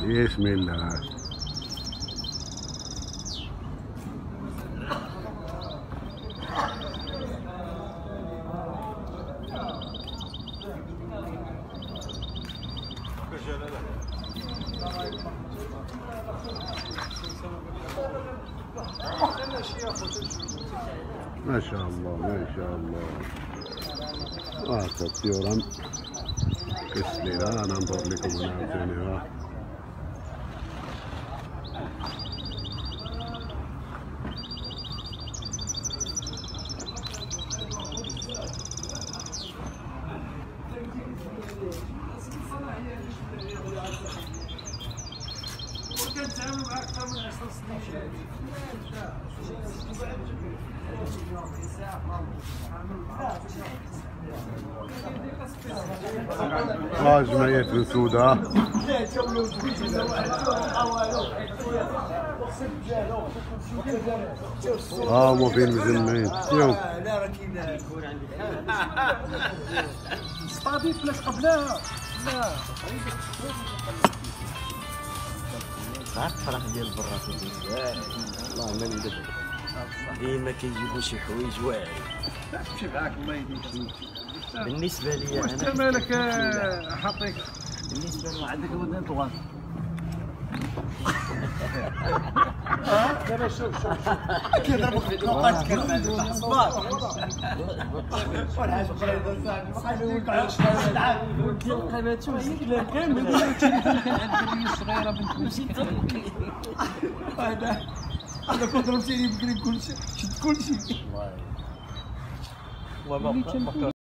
بسم الله. ما شاء الله ما شاء الله. الطيوران كسليلة. أنا ننظر لكم هنا عاوتاني. كنتعامل معاه أكثر من 10 سنين. جمعية بن سودة. هما فين مجمعين. شوف لا راه كاين صطاديت بلاش قبلها. لا عرفت الفرح ديال البراكه بزاف والله ما ندير ديما كيجيبوا شي حوايج واعرين. ماشي معاك الله يهديك. بالنسبه لي واش انا انت مالك حاطيك بالنسبه لي عندك ودان طوال. دابا شوف كيضربك في الوقت كيضربك الصباط والحاج قريب صاحبي القيمات كامل صغيره بنت مسكين. هذا كنت ضربتيني بكري كلشي شد كلشي.